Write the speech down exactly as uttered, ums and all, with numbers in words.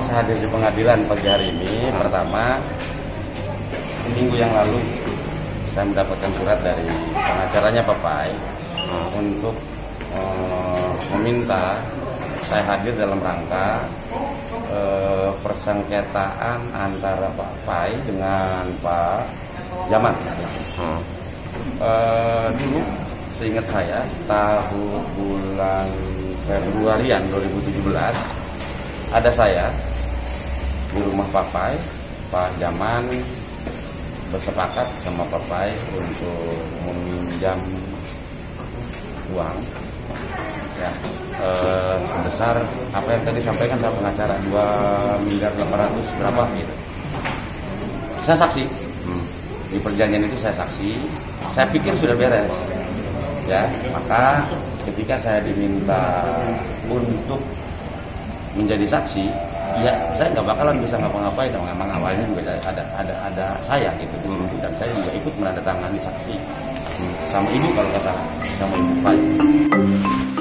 saya hadir di pengadilan pagi hari ini, pertama, seminggu yang lalu saya mendapatkan surat dari pengacaranya Papai hmm. untuk uh, meminta saya hadir dalam rangka uh, persengketaan antara Papai dengan Pak Jaman. Hmm. Uh, dulu, seingat saya, tahun bulan Februarian dua ribu tujuh belas, ada saya di rumah Papai, Pak Jaman bersepakat sama Papai untuk meminjam uang ya eh, sebesar apa yang tadi sampaikan sama pengacara dua miliar delapan ratus berapa gitu. Saya saksi hmm. di perjanjian itu, saya saksi. Saya pikir sudah beres ya, maka ketika saya diminta untuk menjadi saksi, ya saya nggak bakalan bisa ngapa-ngapain dong. Emang awalnya juga ada ada ada saya gitu di situ, dan saya juga ikut menandatangani saksi hmm. sama ibu kalau nggak salah, sama ibu Pak.